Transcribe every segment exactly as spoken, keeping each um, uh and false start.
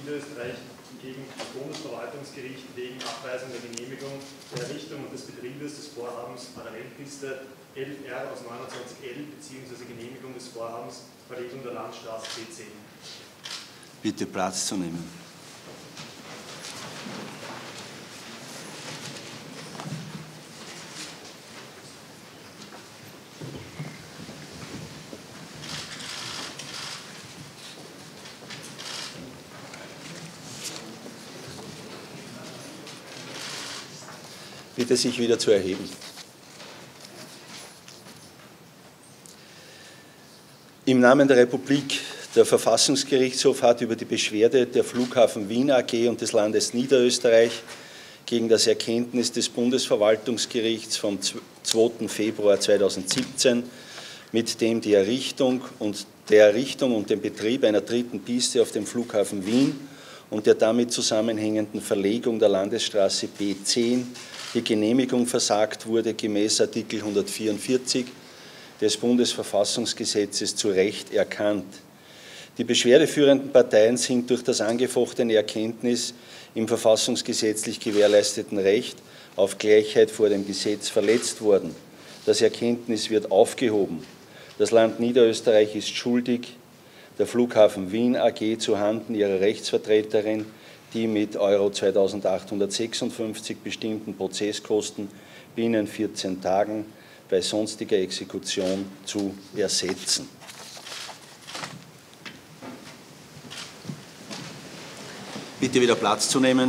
Niederösterreich gegen das Bundesverwaltungsgericht wegen Abweisung der Genehmigung der Errichtung und des Betriebes des Vorhabens Parallelpiste elf R aus neunundzwanzig L bzw. Genehmigung des Vorhabens Verlegung der Landstraße B zehn. Bitte Platz zu nehmen. Bitte sich wieder zu erheben. Im Namen der Republik, der Verfassungsgerichtshof hat über die Beschwerde der Flughafen Wien A G und des Landes Niederösterreich gegen das Erkenntnis des Bundesverwaltungsgerichts vom zweiten Februar zweitausendsiebzehn, mit dem die Errichtung und der Errichtung und dem Betrieb einer dritten Piste auf dem Flughafen Wien und der damit zusammenhängenden Verlegung der Landesstraße B zehn die Genehmigung versagt wurde, gemäß Artikel hundertvierundvierzig des Bundesverfassungsgesetzes zu Recht erkannt. Die beschwerdeführenden Parteien sind durch das angefochtene Erkenntnis im verfassungsgesetzlich gewährleisteten Recht auf Gleichheit vor dem Gesetz verletzt worden. Das Erkenntnis wird aufgehoben. Das Land Niederösterreich ist schuldig, der Flughafen Wien A G zuhanden ihrer Rechtsvertreterin die mit Euro zweitausendachthundertsechsundfünfzig bestimmten Prozesskosten binnen vierzehn Tagen bei sonstiger Exekution zu ersetzen. Bitte wieder Platz zu nehmen.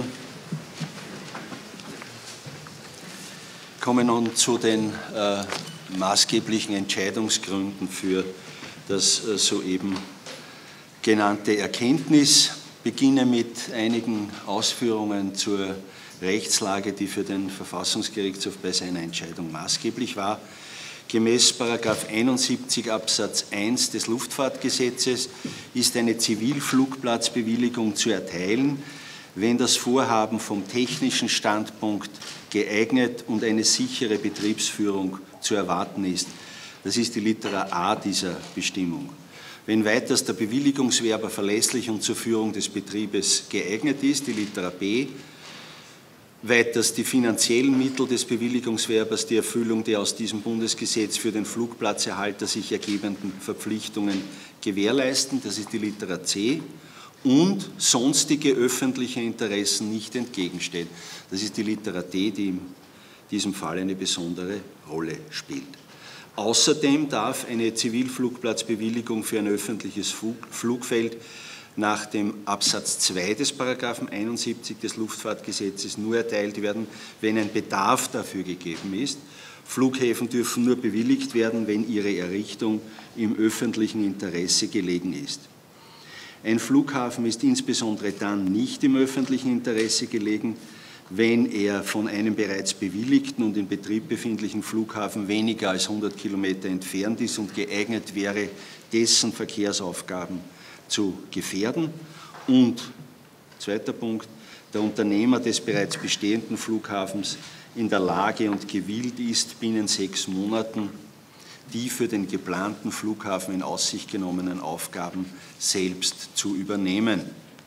Kommen nun zu den äh, maßgeblichen Entscheidungsgründen für das äh, soeben genannte Erkenntnis. Ich beginne mit einigen Ausführungen zur Rechtslage, die für den Verfassungsgerichtshof bei seiner Entscheidung maßgeblich war. Gemäß Paragraph einundsiebzig Absatz eins des Luftfahrtgesetzes ist eine Zivilflugplatzbewilligung zu erteilen, wenn das Vorhaben vom technischen Standpunkt geeignet und eine sichere Betriebsführung zu erwarten ist. Das ist die Litera A dieser Bestimmung. Wenn weiters der Bewilligungswerber verlässlich und zur Führung des Betriebes geeignet ist, die Litera B, weiters die finanziellen Mittel des Bewilligungswerbers die Erfüllung der aus diesem Bundesgesetz für den Flugplatzerhalter sich ergebenden Verpflichtungen gewährleisten, das ist die Litera C, und sonstige öffentliche Interessen nicht entgegensteht. Das ist die Litera D, die in diesem Fall eine besondere Rolle spielt. Außerdem darf eine Zivilflugplatzbewilligung für ein öffentliches Flugfeld nach dem Absatz zwei des Paragraphen einundsiebzig des Luftfahrtgesetzes nur erteilt werden, wenn ein Bedarf dafür gegeben ist. Flughäfen dürfen nur bewilligt werden, wenn ihre Errichtung im öffentlichen Interesse gelegen ist. Ein Flughafen ist insbesondere dann nicht im öffentlichen Interesse gelegen, wenn er von einem bereits bewilligten und in Betrieb befindlichen Flughafen weniger als hundert Kilometer entfernt ist und geeignet wäre, dessen Verkehrsaufgaben zu gefährden. Und zweiter Punkt, der Unternehmer des bereits bestehenden Flughafens in der Lage und gewillt ist, binnen sechs Monaten die für den geplanten Flughafen in Aussicht genommenen Aufgaben selbst zu übernehmen.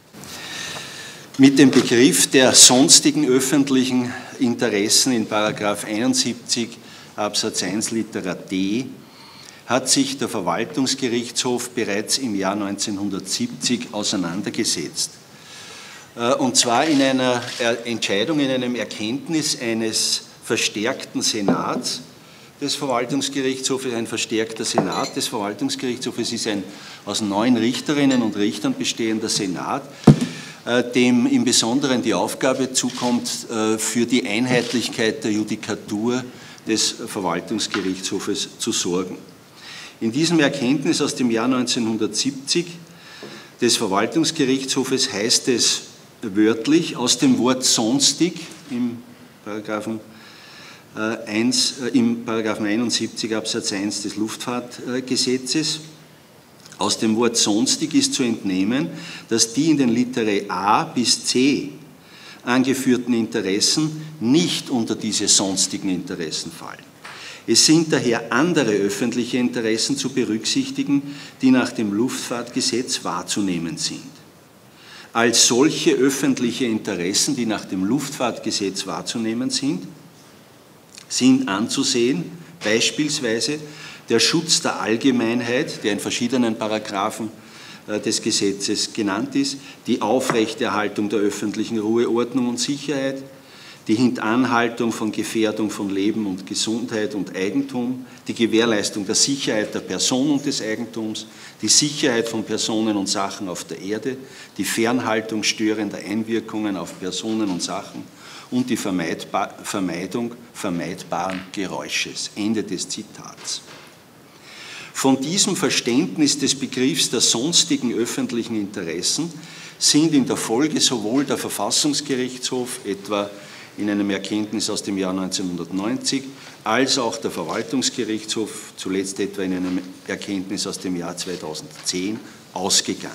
Mit dem Begriff der sonstigen öffentlichen Interessen in Paragraph einundsiebzig Absatz eins Litera D hat sich der Verwaltungsgerichtshof bereits im Jahr neunzehnhundertsiebzig auseinandergesetzt. Und zwar in einer Entscheidung, in einem Erkenntnis eines verstärkten Senats des Verwaltungsgerichtshofes. Ein verstärkter Senat des Verwaltungsgerichtshofes ist ein aus neun Richterinnen und Richtern bestehender Senat, dem im Besonderen die Aufgabe zukommt, für die Einheitlichkeit der Judikatur des Verwaltungsgerichtshofes zu sorgen. In diesem Erkenntnis aus dem Jahr neunzehnhundertsiebzig des Verwaltungsgerichtshofes heißt es wörtlich aus dem Wort sonstig im Paragraphen, äh, eins, äh, im Paragraphen einundsiebzig Absatz eins des Luftfahrtgesetzes. Aus dem Wort sonstig ist zu entnehmen, dass die in den Literae A bis C angeführten Interessen nicht unter diese sonstigen Interessen fallen. Es sind daher andere öffentliche Interessen zu berücksichtigen, die nach dem Luftfahrtgesetz wahrzunehmen sind. als solche öffentliche Interessen, die nach dem Luftfahrtgesetz wahrzunehmen sind, sind anzusehen, beispielsweise der Schutz der Allgemeinheit, der in verschiedenen Paragraphen des Gesetzes genannt ist, die Aufrechterhaltung der öffentlichen Ruhe, Ordnung und Sicherheit, die Hintanhaltung von Gefährdung von Leben und Gesundheit und Eigentum, die Gewährleistung der Sicherheit der Person und des Eigentums, die Sicherheit von Personen und Sachen auf der Erde, die Fernhaltung störender Einwirkungen auf Personen und Sachen und die Vermeidung vermeidbaren Geräusches. Ende des Zitats. Von diesem Verständnis des Begriffs der sonstigen öffentlichen Interessen sind in der Folge sowohl der Verfassungsgerichtshof, etwa in einem Erkenntnis aus dem Jahr neunzehnhundertneunzig, als auch der Verwaltungsgerichtshof, zuletzt etwa in einem Erkenntnis aus dem Jahr zweitausendzehn, ausgegangen.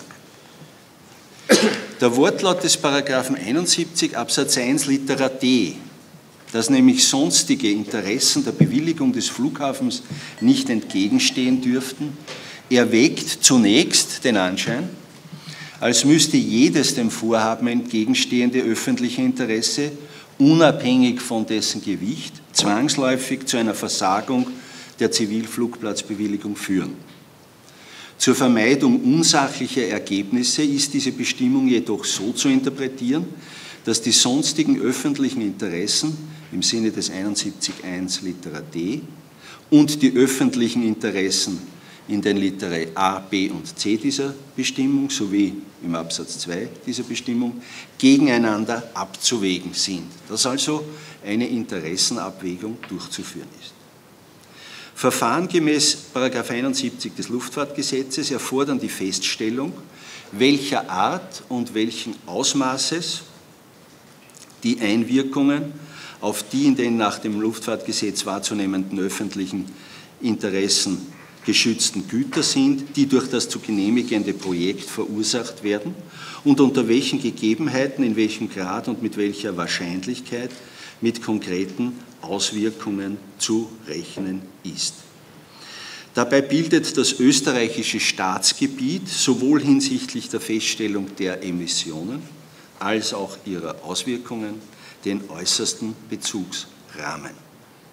Der Wortlaut des Paragraphen einundsiebzig Absatz eins Litera d, dass nämlich sonstige Interessen der Bewilligung des Flughafens nicht entgegenstehen dürften, erweckt zunächst den Anschein, als müsste jedes dem Vorhaben entgegenstehende öffentliche Interesse, unabhängig von dessen Gewicht, zwangsläufig zu einer Versagung der Zivilflugplatzbewilligung führen. Zur Vermeidung unsachlicher Ergebnisse ist diese Bestimmung jedoch so zu interpretieren, dass die sonstigen öffentlichen Interessen im Sinne des einundsiebzig Absatz eins Litera d und die öffentlichen Interessen in den Literae a, b und c dieser Bestimmung sowie im Absatz zwei dieser Bestimmung gegeneinander abzuwägen sind, dass also eine Interessenabwägung durchzuführen ist. Verfahren gemäß Paragraph einundsiebzig des Luftfahrtgesetzes erfordern die Feststellung, welcher Art und welchen Ausmaßes die Einwirkungen auf die in den nach dem Luftfahrtgesetz wahrzunehmenden öffentlichen Interessen geschützten Güter sind, die durch das zu genehmigende Projekt verursacht werden und unter welchen Gegebenheiten, in welchem Grad und mit welcher Wahrscheinlichkeit mit konkreten Auswirkungen zu rechnen ist. Dabei bildet das österreichische Staatsgebiet sowohl hinsichtlich der Feststellung der Emissionen als auch ihrer Auswirkungen den äußersten Bezugsrahmen.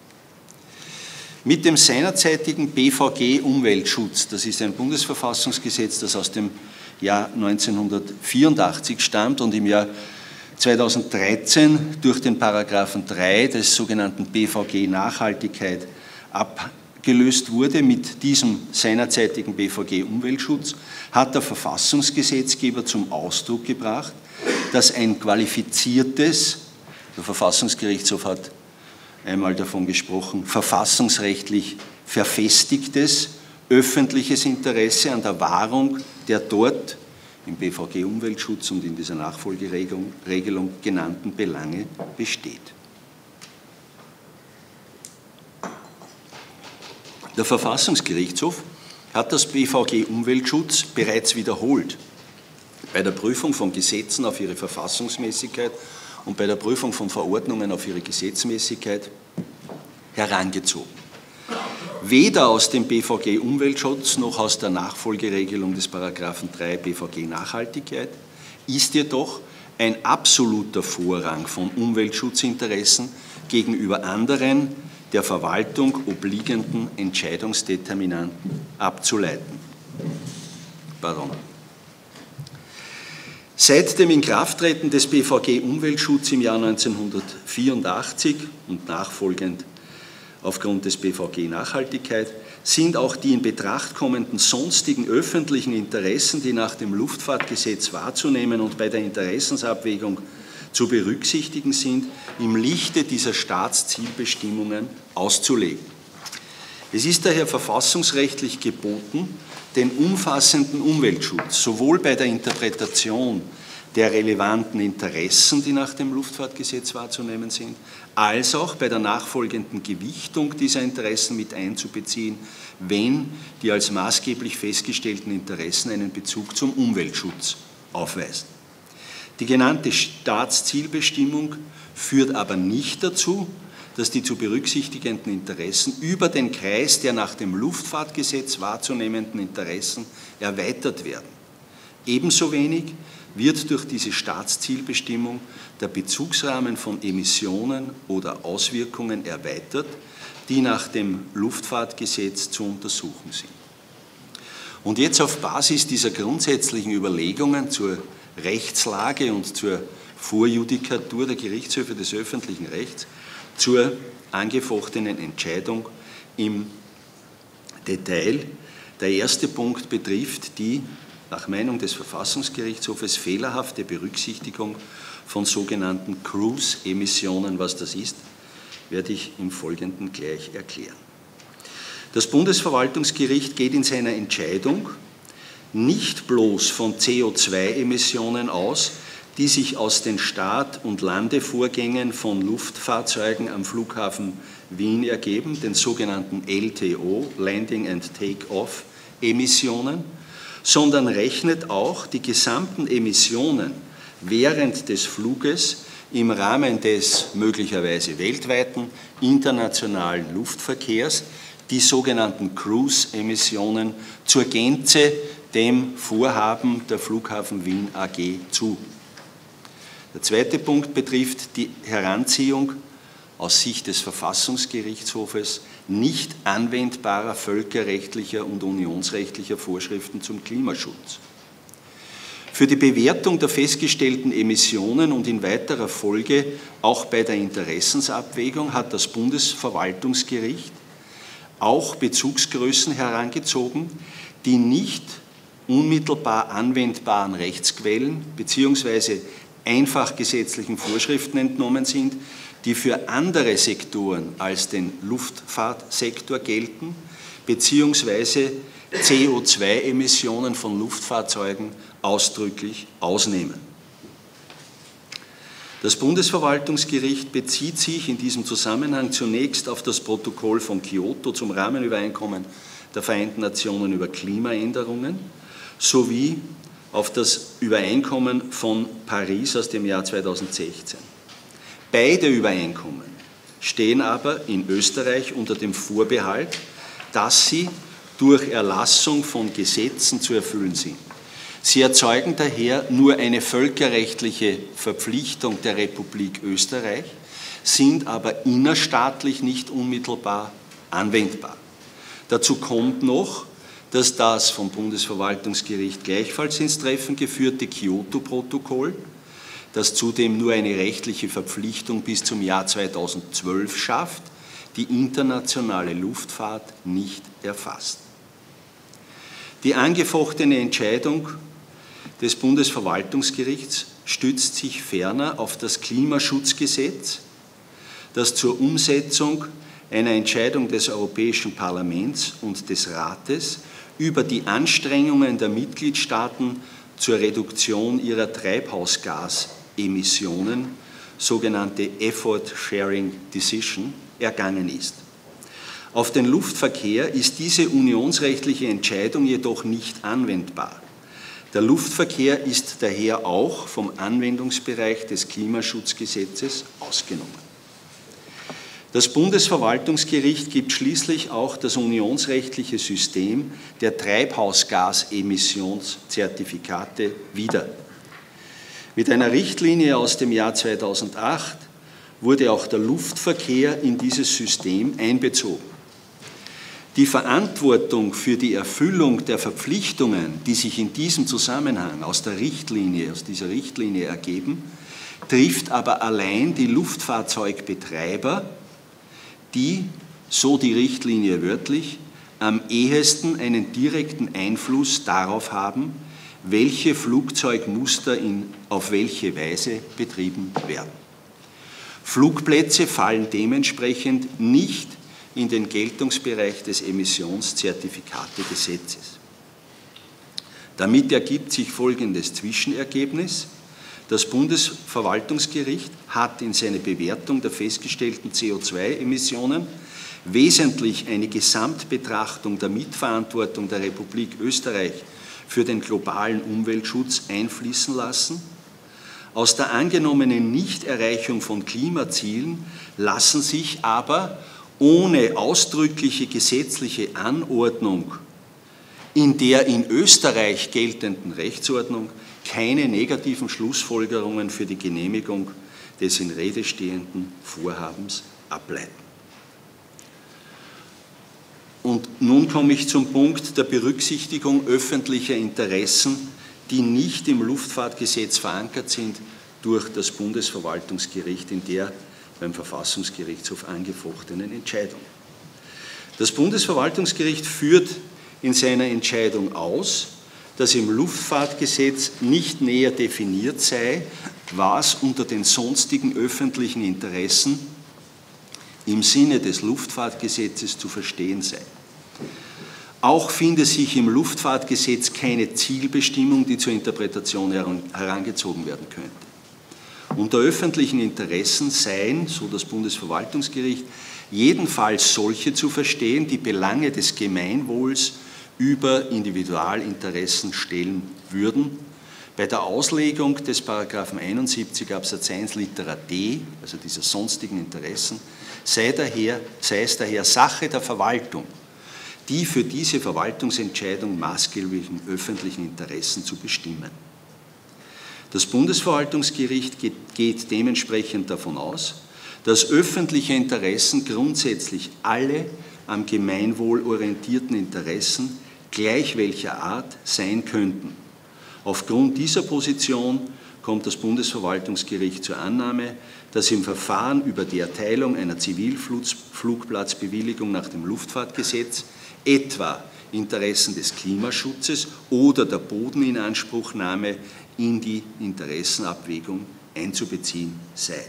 Mit dem seinerzeitigen B V G-Umweltschutz, das ist ein Bundesverfassungsgesetz, das aus dem Jahr neunzehnhundertvierundachtzig stammt und im Jahr zweitausenddreizehn durch den Paragraphen drei des sogenannten B V G Nachhaltigkeit abgelöst wurde. Mit diesem seinerzeitigen B V G-Umweltschutz hat der Verfassungsgesetzgeber zum Ausdruck gebracht, dass ein qualifiziertes, der Verfassungsgerichtshof hat einmal davon gesprochen, verfassungsrechtlich verfestigtes öffentliches Interesse an der Wahrung der dort im B V G-Umweltschutz und in dieser Nachfolgeregelung genannten Belange besteht. Der Verfassungsgerichtshof hat das B V G-Umweltschutz bereits wiederholt bei der Prüfung von Gesetzen auf ihre Verfassungsmäßigkeit und bei der Prüfung von Verordnungen auf ihre Gesetzmäßigkeit herangezogen. Weder aus dem B V G-Umweltschutz noch aus der Nachfolgeregelung des Paragraphen drei B V G Nachhaltigkeit ist jedoch ein absoluter Vorrang von Umweltschutzinteressen gegenüber anderen der Verwaltung obliegenden Entscheidungsdeterminanten abzuleiten. Pardon. Seit dem Inkrafttreten des B V G-Umweltschutzes im Jahr neunzehnhundertvierundachtzig und nachfolgend aufgrund des B V G Nachhaltigkeit sind auch die in Betracht kommenden sonstigen öffentlichen Interessen, die nach dem Luftfahrtgesetz wahrzunehmen und bei der Interessensabwägung zu berücksichtigen sind, im Lichte dieser Staatszielbestimmungen auszulegen. Es ist daher verfassungsrechtlich geboten, den umfassenden Umweltschutz sowohl bei der Interpretation der relevanten Interessen, die nach dem Luftfahrtgesetz wahrzunehmen sind, als auch bei der nachfolgenden Gewichtung dieser Interessen mit einzubeziehen, wenn die als maßgeblich festgestellten Interessen einen Bezug zum Umweltschutz aufweisen. Die genannte Staatszielbestimmung führt aber nicht dazu, dass die zu berücksichtigenden Interessen über den Kreis der nach dem Luftfahrtgesetz wahrzunehmenden Interessen erweitert werden. Ebenso wenig wird durch diese Staatszielbestimmung der Bezugsrahmen von Emissionen oder Auswirkungen erweitert, die nach dem Luftfahrtgesetz zu untersuchen sind. Und jetzt auf Basis dieser grundsätzlichen Überlegungen zur Rechtslage und zur Vorjudikatur der Gerichtshöfe des öffentlichen Rechts zur angefochtenen Entscheidung im Detail. Der erste Punkt betrifft die, nach Meinung des Verfassungsgerichtshofes, fehlerhafte Berücksichtigung von sogenannten Cruise-Emissionen. Was das ist, werde ich im Folgenden gleich erklären. Das Bundesverwaltungsgericht geht in seiner Entscheidung nicht bloß von C O zwei Emissionen aus, die sich aus den Start- und Landevorgängen von Luftfahrzeugen am Flughafen Wien ergeben, den sogenannten L T O, Landing and Take-Off Emissionen, sondern rechnet auch die gesamten Emissionen während des Fluges im Rahmen des möglicherweise weltweiten internationalen Luftverkehrs, die sogenannten Cruise-Emissionen, zur Gänze dem Vorhaben der Flughafen Wien A G zu. Der zweite Punkt betrifft die Heranziehung aus Sicht des Verfassungsgerichtshofes nicht anwendbarer völkerrechtlicher und unionsrechtlicher Vorschriften zum Klimaschutz. Für die Bewertung der festgestellten Emissionen und in weiterer Folge auch bei der Interessensabwägung hat das Bundesverwaltungsgericht auch Bezugsgrößen herangezogen, die nicht unmittelbar anwendbaren Rechtsquellen bzw. einfach gesetzlichen Vorschriften entnommen sind, die für andere Sektoren als den Luftfahrtsektor gelten, beziehungsweise C O zwei Emissionen von Luftfahrzeugen ausdrücklich ausnehmen. Das Bundesverwaltungsgericht bezieht sich in diesem Zusammenhang zunächst auf das Protokoll von Kyoto zum Rahmenübereinkommen der Vereinten Nationen über Klimaänderungen sowie auf das Übereinkommen von Paris aus dem Jahr zweitausendsechzehn. Beide Übereinkommen stehen aber in Österreich unter dem Vorbehalt, dass sie durch Erlassung von Gesetzen zu erfüllen sind. Sie erzeugen daher nur eine völkerrechtliche Verpflichtung der Republik Österreich, sind aber innerstaatlich nicht unmittelbar anwendbar. Dazu kommt noch, dass das vom Bundesverwaltungsgericht gleichfalls ins Treffen geführte Kyoto-Protokoll, das zudem nur eine rechtliche Verpflichtung bis zum Jahr zweitausendzwölf schafft, die internationale Luftfahrt nicht erfasst. Die angefochtene Entscheidung des Bundesverwaltungsgerichts stützt sich ferner auf das Klimaschutzgesetz, das zur Umsetzung einer Entscheidung des Europäischen Parlaments und des Rates über die Anstrengungen der Mitgliedstaaten zur Reduktion ihrer Treibhausgasemissionen, sogenannte Effort Sharing Decision, ergangen ist. Auf den Luftverkehr ist diese unionsrechtliche Entscheidung jedoch nicht anwendbar. Der Luftverkehr ist daher auch vom Anwendungsbereich des Klimaschutzgesetzes ausgenommen. Das Bundesverwaltungsgericht gibt schließlich auch das unionsrechtliche System der Treibhausgasemissionszertifikate wieder. Mit einer Richtlinie aus dem Jahr zweitausendacht wurde auch der Luftverkehr in dieses System einbezogen. Die Verantwortung für die Erfüllung der Verpflichtungen, die sich in diesem Zusammenhang aus der Richtlinie, aus dieser Richtlinie ergeben, trifft aber allein die Luftfahrzeugbetreiber, die, so die Richtlinie wörtlich, am ehesten einen direkten Einfluss darauf haben, welche Flugzeugmuster in, auf welche Weise betrieben werden. Flugplätze fallen dementsprechend nicht in den Geltungsbereich des Emissionszertifikategesetzes. Damit ergibt sich folgendes Zwischenergebnis. Das Bundesverwaltungsgericht hat in seiner Bewertung der festgestellten C O zwei Emissionen wesentlich eine Gesamtbetrachtung der Mitverantwortung der Republik Österreich für den globalen Umweltschutz einfließen lassen. Aus der angenommenen Nichterreichung von Klimazielen lassen sich aber ohne ausdrückliche gesetzliche Anordnung in der in Österreich geltenden Rechtsordnung keine negativen Schlussfolgerungen für die Genehmigung des in Rede stehenden Vorhabens ableiten. Und nun komme ich zum Punkt der Berücksichtigung öffentlicher Interessen, die nicht im Luftfahrtgesetz verankert sind, durch das Bundesverwaltungsgericht in der beim Verfassungsgerichtshof angefochtenen Entscheidung. Das Bundesverwaltungsgericht führt in seiner Entscheidung aus, dass im Luftfahrtgesetz nicht näher definiert sei, was unter den sonstigen öffentlichen Interessen im Sinne des Luftfahrtgesetzes zu verstehen sei. Auch finde sich im Luftfahrtgesetz keine Zielbestimmung, die zur Interpretation herangezogen werden könnte. Unter öffentlichen Interessen seien, so das Bundesverwaltungsgericht, jedenfalls solche zu verstehen, die Belange des Gemeinwohls über Individualinteressen stellen würden. Bei der Auslegung des Paragraphen einundsiebzig Absatz eins Litera d, also dieser sonstigen Interessen, sei, daher, sei es daher Sache der Verwaltung, die für diese Verwaltungsentscheidung maßgeblichen öffentlichen Interessen zu bestimmen. Das Bundesverwaltungsgericht geht, geht dementsprechend davon aus, dass öffentliche Interessen grundsätzlich alle am Gemeinwohl orientierten Interessen gleich welcher Art sein könnten. Aufgrund dieser Position kommt das Bundesverwaltungsgericht zur Annahme, dass im Verfahren über die Erteilung einer Zivilflugplatzbewilligung nach dem Luftfahrtgesetz etwa Interessen des Klimaschutzes oder der Bodeninanspruchnahme in die Interessenabwägung einzubeziehen sei.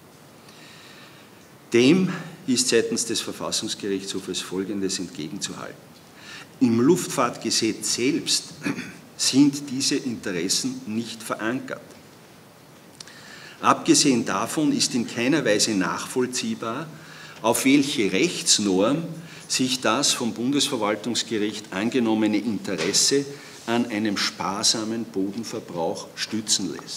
Dem ist seitens des Verfassungsgerichtshofes Folgendes entgegenzuhalten. Im Luftfahrtgesetz selbst sind diese Interessen nicht verankert. Abgesehen davon ist in keiner Weise nachvollziehbar, auf welche Rechtsnorm sich das vom Bundesverwaltungsgericht angenommene Interesse an einem sparsamen Bodenverbrauch stützen lässt.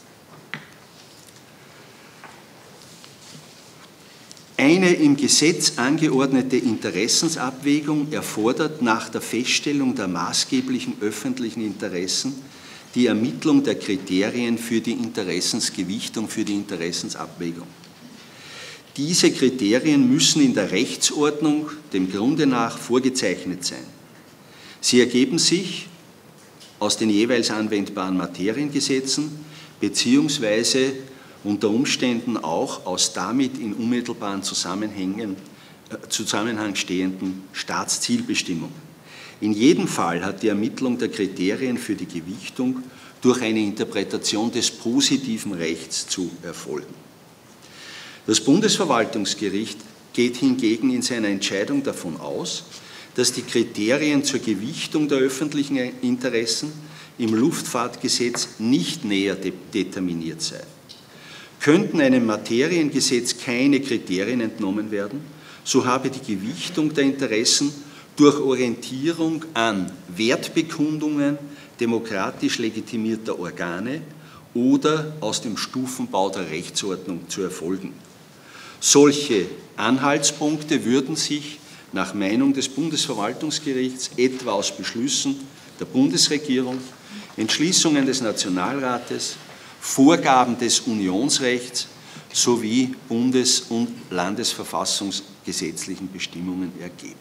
Eine im Gesetz angeordnete Interessensabwägung erfordert nach der Feststellung der maßgeblichen öffentlichen Interessen die Ermittlung der Kriterien für die Interessensgewichtung, für die Interessensabwägung. Diese Kriterien müssen in der Rechtsordnung dem Grunde nach vorgezeichnet sein. Sie ergeben sich aus den jeweils anwendbaren Materiengesetzen beziehungsweise unter Umständen auch aus damit in unmittelbaren Zusammenhängen, äh, Zusammenhang stehenden Staatszielbestimmungen. In jedem Fall hat die Ermittlung der Kriterien für die Gewichtung durch eine Interpretation des positiven Rechts zu erfolgen. Das Bundesverwaltungsgericht geht hingegen in seiner Entscheidung davon aus, dass die Kriterien zur Gewichtung der öffentlichen Interessen im Luftfahrtgesetz nicht näher de- determiniert seien. Könnten einem Materiengesetz keine Kriterien entnommen werden, so habe die Gewichtung der Interessen durch Orientierung an Wertbekundungen demokratisch legitimierter Organe oder aus dem Stufenbau der Rechtsordnung zu erfolgen. Solche Anhaltspunkte würden sich nach Meinung des Bundesverwaltungsgerichts etwa aus Beschlüssen der Bundesregierung, Entschließungen des Nationalrates, Vorgaben des Unionsrechts sowie bundes- und landesverfassungsgesetzlichen Bestimmungen ergeben.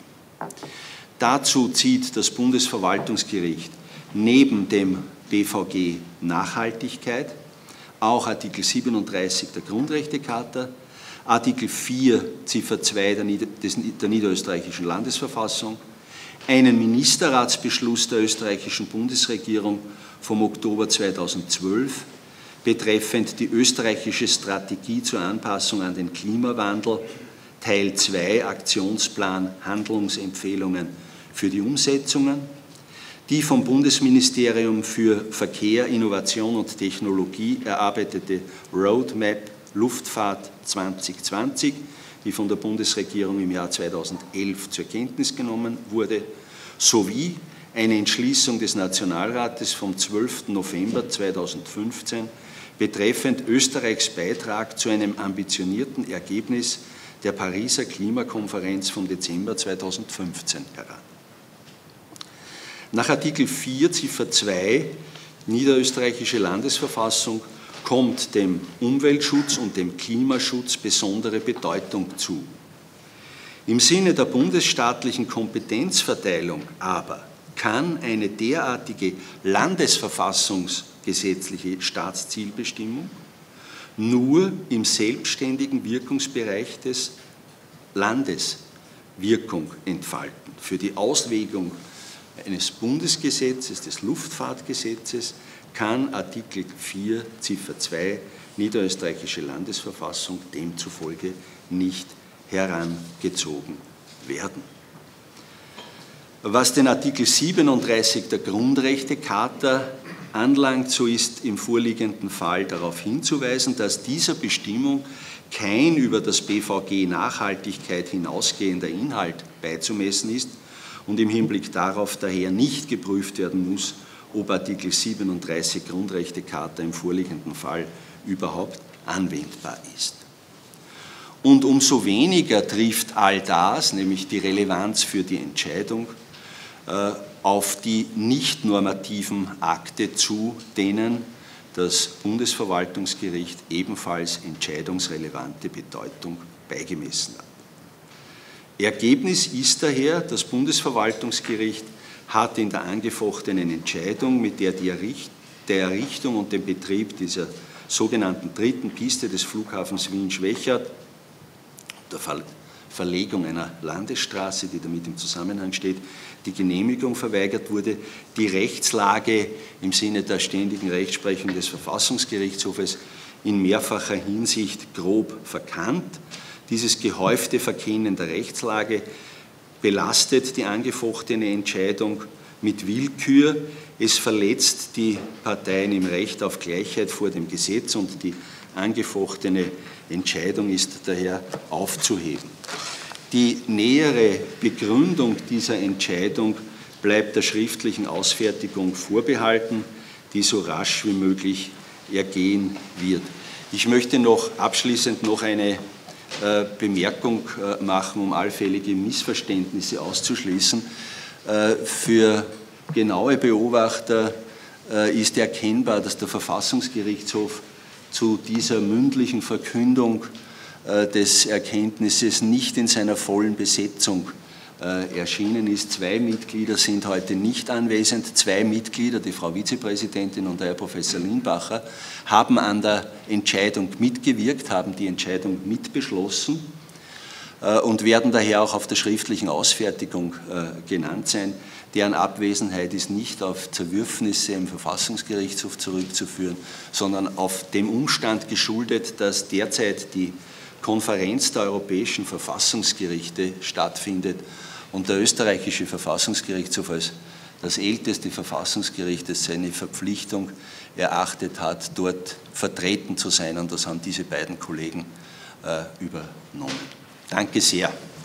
Dazu zieht das Bundesverwaltungsgericht neben dem B V G Nachhaltigkeit auch Artikel siebenunddreißig der Grundrechtecharta, Artikel vier Ziffer zwei der, Nieder des, der niederösterreichischen Landesverfassung, einen Ministerratsbeschluss der österreichischen Bundesregierung vom Oktober zweitausendzwölf betreffend die österreichische Strategie zur Anpassung an den Klimawandel, Teil zwei Aktionsplan Handlungsempfehlungen für die Umsetzungen, die vom Bundesministerium für Verkehr, Innovation und Technologie erarbeitete Roadmap Luftfahrt zwanzig zwanzig, die von der Bundesregierung im Jahr zweitausendelf zur Kenntnis genommen wurde, sowie eine Entschließung des Nationalrates vom zwölften November zweitausendfünfzehn betreffend Österreichs Beitrag zu einem ambitionierten Ergebnis der Pariser Klimakonferenz vom Dezember zweitausendfünfzehn heran. Nach Artikel vier Ziffer zwei Niederösterreichische Landesverfassung kommt dem Umweltschutz und dem Klimaschutz besondere Bedeutung zu. Im Sinne der bundesstaatlichen Kompetenzverteilung aber kann eine derartige landesverfassungsgesetzliche Staatszielbestimmung nur im selbstständigen Wirkungsbereich des Landes Wirkung entfalten. Für die Auslegung eines Bundesgesetzes, des Luftfahrtgesetzes, kann Artikel vier Ziffer zwei Niederösterreichische Landesverfassung demzufolge nicht herangezogen werden. Was den Artikel siebenunddreißig der Grundrechtecharta anlangt, so ist im vorliegenden Fall darauf hinzuweisen, dass dieser Bestimmung kein über das B V G Nachhaltigkeit hinausgehender Inhalt beizumessen ist und im Hinblick darauf daher nicht geprüft werden muss, ob Artikel siebenunddreißig Grundrechtecharta im vorliegenden Fall überhaupt anwendbar ist. Und umso weniger trifft all das, nämlich die Relevanz für die Entscheidung, auf die nicht normativen Akte zu, denen das Bundesverwaltungsgericht ebenfalls entscheidungsrelevante Bedeutung beigemessen hat. Ergebnis ist daher, das Bundesverwaltungsgericht hat in der angefochtenen Entscheidung, mit der die Errichtung und den Betrieb dieser sogenannten dritten Piste des Flughafens Wien-Schwechat, der Verlegung einer Landesstraße, die damit im Zusammenhang steht, die Genehmigung verweigert wurde, die Rechtslage im Sinne der ständigen Rechtsprechung des Verfassungsgerichtshofes in mehrfacher Hinsicht grob verkannt. Dieses gehäufte Verkennen der Rechtslage belastet die angefochtene Entscheidung mit Willkür. Es verletzt die Parteien im Recht auf Gleichheit vor dem Gesetz und die angefochtene Entscheidung ist daher aufzuheben. Die nähere Begründung dieser Entscheidung bleibt der schriftlichen Ausfertigung vorbehalten, die so rasch wie möglich ergehen wird. Ich möchte noch abschließend noch eine äh, Bemerkung äh, machen, um allfällige Missverständnisse auszuschließen. Äh, für genaue Beobachter äh, ist erkennbar, dass der Verfassungsgerichtshof zu dieser mündlichen Verkündung äh, des Erkenntnisses nicht in seiner vollen Besetzung äh, erschienen ist. Zwei Mitglieder sind heute nicht anwesend. Zwei Mitglieder, die Frau Vizepräsidentin und der Herr Professor Linbacher, haben an der Entscheidung mitgewirkt, haben die Entscheidung mitbeschlossen äh, und werden daher auch auf der schriftlichen Ausfertigung äh, genannt sein. Deren Abwesenheit ist nicht auf Zerwürfnisse im Verfassungsgerichtshof zurückzuführen, sondern auf dem Umstand geschuldet, dass derzeit die Konferenz der europäischen Verfassungsgerichte stattfindet und der österreichische Verfassungsgerichtshof als das älteste Verfassungsgericht seine Verpflichtung erachtet hat, dort vertreten zu sein. Und das haben diese beiden Kollegen äh, übernommen. Danke sehr.